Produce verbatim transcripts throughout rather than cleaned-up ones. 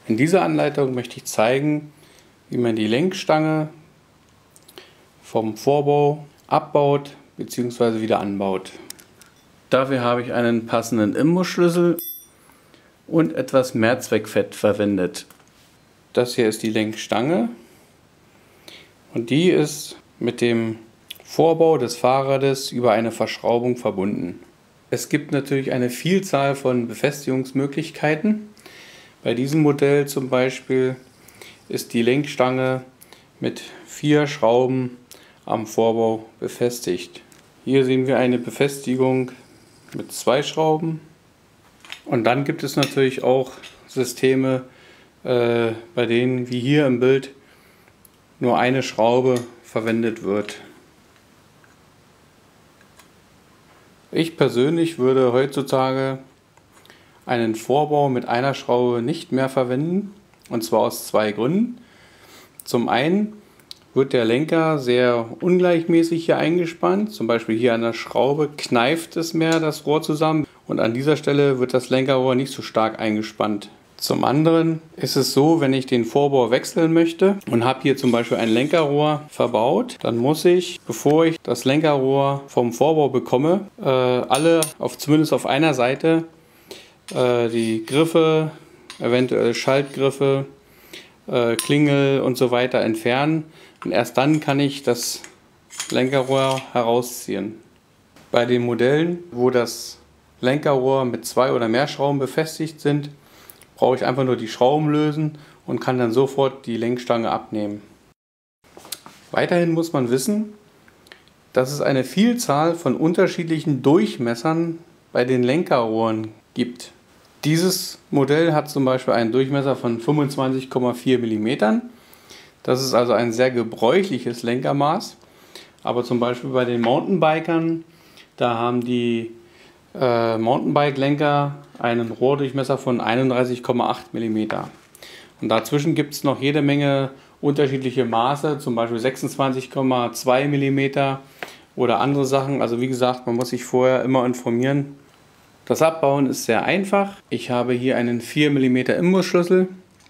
In dieser Anleitung möchte ich zeigen, wie man die Lenkstange vom Vorbau abbaut bzw. wieder anbaut. Dafür habe ich einen passenden Imbusschlüssel und etwas Mehrzweckfett verwendet. Das hier ist die Lenkstange und die ist mit dem Vorbau des Fahrrades über eine Verschraubung verbunden. Es gibt natürlich eine Vielzahl von Befestigungsmöglichkeiten. Bei diesem Modell zum Beispiel ist die Lenkstange mit vier Schrauben am Vorbau befestigt. Hier sehen wir eine Befestigung mit zwei Schrauben. Und dann gibt es natürlich auch Systeme, äh, bei denen, wie hier im Bild, nur eine Schraube verwendet wird. Ich persönlich würde heutzutage einen Vorbau mit einer Schraube nicht mehr verwenden, und zwar aus zwei Gründen. Zum einen wird der Lenker sehr ungleichmäßig hier eingespannt, zum Beispiel hier an der Schraube kneift es mehr das Rohr zusammen und an dieser Stelle wird das Lenkerrohr nicht so stark eingespannt. Zum anderen ist es so, wenn ich den Vorbau wechseln möchte und habe hier zum Beispiel ein Lenkerrohr verbaut, dann muss ich, bevor ich das Lenkerrohr vom Vorbau bekomme, äh, alle, auf, zumindest auf einer Seite, äh, die Griffe, eventuell Schaltgriffe, äh, Klingel und so weiter entfernen. Und erst dann kann ich das Lenkerrohr herausziehen. Bei den Modellen, wo das Lenkerrohr mit zwei oder mehr Schrauben befestigt sind, brauche ich einfach nur die Schrauben lösen und kann dann sofort die Lenkstange abnehmen. Weiterhin muss man wissen, dass es eine Vielzahl von unterschiedlichen Durchmessern bei den Lenkerrohren gibt. Dieses Modell hat zum Beispiel einen Durchmesser von fünfundzwanzig Komma vier Millimeter. Das ist also ein sehr gebräuchliches Lenkermaß. Aber zum Beispiel bei den Mountainbikern, da haben die äh, Mountainbike-Lenker einen Rohrdurchmesser von einunddreißig Komma acht Millimeter. Und dazwischen gibt es noch jede Menge unterschiedliche Maße, zum Beispiel sechsundzwanzig Komma zwei Millimeter oder andere Sachen. Also wie gesagt, man muss sich vorher immer informieren. Das Abbauen ist sehr einfach. Ich habe hier einen vier Millimeter Imbusschlüssel,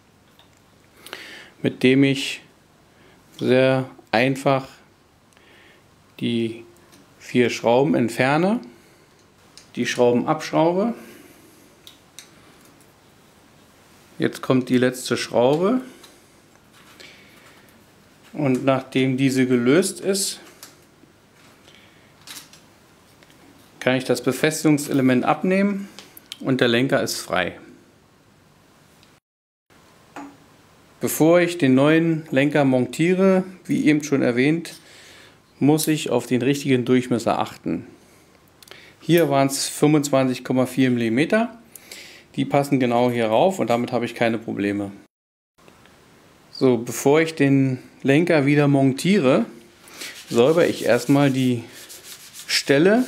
mit dem ich sehr einfach die vier Schrauben entferne, die Schrauben abschraube. Jetzt kommt die letzte Schraube und nachdem diese gelöst ist, kann ich das Befestigungselement abnehmen und der Lenker ist frei. Bevor ich den neuen Lenker montiere, wie eben schon erwähnt, muss ich auf den richtigen Durchmesser achten. Hier waren es fünfundzwanzig Komma vier Millimeter. Die passen genau hier rauf und damit habe ich keine Probleme. So, bevor ich den Lenker wieder montiere, säubere ich erstmal die Stelle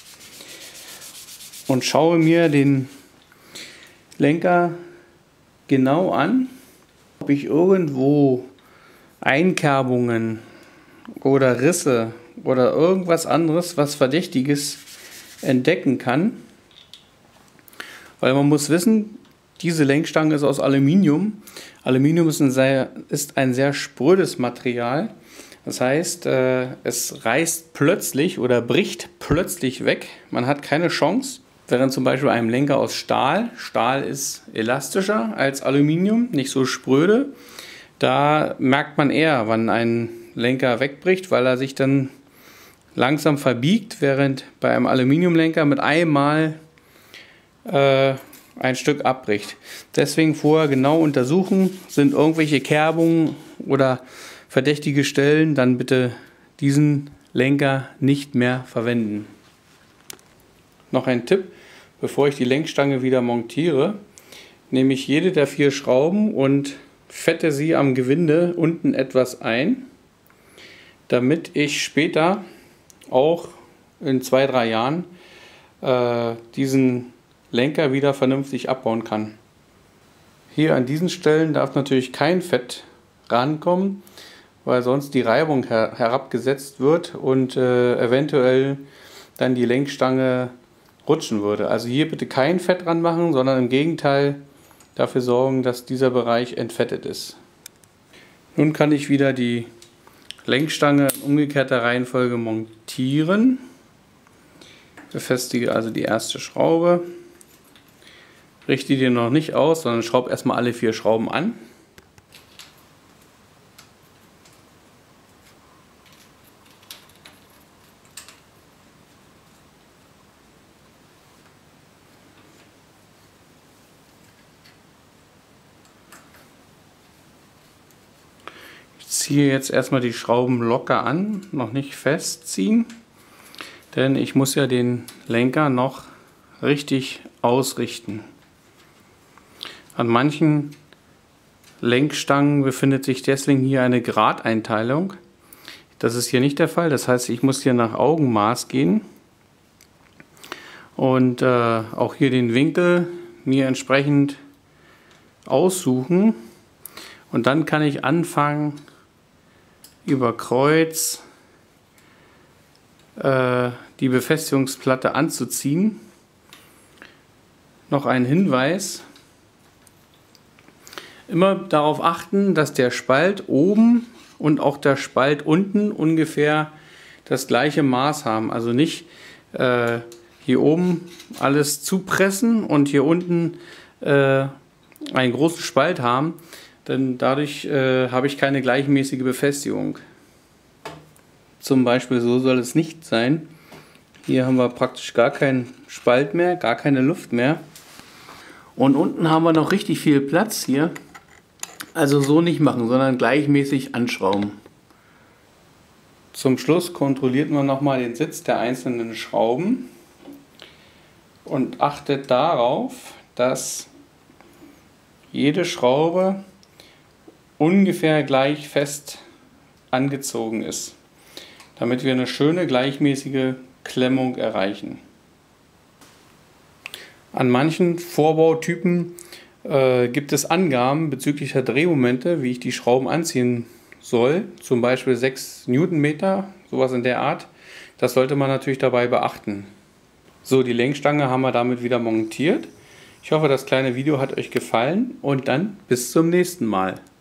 und schaue mir den Lenker genau an, ob ich irgendwo Einkerbungen oder Risse oder irgendwas anderes, was Verdächtiges entdecken kann. Weil man muss wissen, diese Lenkstange ist aus Aluminium. Aluminium ist ein sehr, ist ein sehr sprödes Material. Das heißt, äh, es reißt plötzlich oder bricht plötzlich weg. Man hat keine Chance. Während zum Beispiel einem Lenker aus Stahl, Stahl ist elastischer als Aluminium, nicht so spröde, da merkt man eher, wann ein Lenker wegbricht, weil er sich dann langsam verbiegt, während bei einem Aluminiumlenker mit einmal äh, ein Stück abbricht. Deswegen vorher genau untersuchen, sind irgendwelche Kerbungen oder verdächtige Stellen, dann bitte diesen Lenker nicht mehr verwenden. Noch ein Tipp, bevor ich die Lenkstange wieder montiere, nehme ich jede der vier Schrauben und fette sie am Gewinde unten etwas ein, damit ich später auch in zwei, drei Jahren äh, diesen Lenker wieder vernünftig abbauen kann. Hier an diesen Stellen darf natürlich kein Fett rankommen, weil sonst die Reibung her herabgesetzt wird und äh, eventuell dann die Lenkstange rutschen würde. Also hier bitte kein Fett dran machen, sondern im Gegenteil dafür sorgen, dass dieser Bereich entfettet ist. Nun kann ich wieder die Lenkstange in umgekehrter Reihenfolge montieren. Befestige also die erste Schraube. Richte die noch nicht aus, sondern schraube erstmal alle vier Schrauben an. Ich ziehe jetzt erstmal die Schrauben locker an, noch nicht festziehen, denn ich muss ja den Lenker noch richtig ausrichten. An manchen Lenkstangen befindet sich deswegen hier eine Gradeinteilung. Das ist hier nicht der Fall, das heißt, ich muss hier nach Augenmaß gehen und äh, auch hier den Winkel mir entsprechend aussuchen, und dann kann ich anfangen, über Kreuz äh, die Befestigungsplatte anzuziehen. Noch ein Hinweis: Immer darauf achten, dass der Spalt oben und auch der Spalt unten ungefähr das gleiche Maß haben. Also nicht äh, hier oben alles zupressen und hier unten äh, einen großen Spalt haben, denn dadurch äh, habe ich keine gleichmäßige Befestigung. Zum Beispiel so soll es nicht sein. Hier haben wir praktisch gar keinen Spalt mehr, gar keine Luft mehr. Und unten haben wir noch richtig viel Platz hier. Also so nicht machen, sondern gleichmäßig anschrauben. Zum Schluss kontrolliert man nochmal den Sitz der einzelnen Schrauben und achtet darauf, dass jede Schraube ungefähr gleich fest angezogen ist, damit wir eine schöne gleichmäßige Klemmung erreichen. An manchen Vorbautypen äh, gibt es Angaben bezüglich der Drehmomente, wie ich die Schrauben anziehen soll, zum Beispiel sechs Newtonmeter, sowas in der Art. Das sollte man natürlich dabei beachten. So, die Lenkstange haben wir damit wieder montiert. Ich hoffe, das kleine Video hat euch gefallen und dann bis zum nächsten Mal.